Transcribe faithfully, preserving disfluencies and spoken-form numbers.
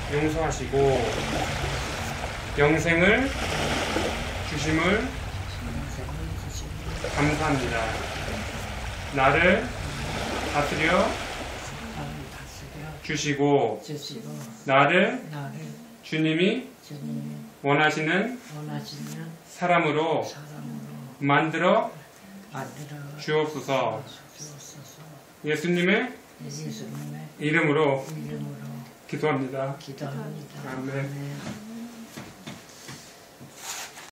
용서하시고 영생을 주심을 감사합니다. 나를 다스려 주시고 나를 주님이 원하시는 사람으로 만들어 주옵소서. 예수님의 이름으로 기도합니다. 기도합니다. 아멘.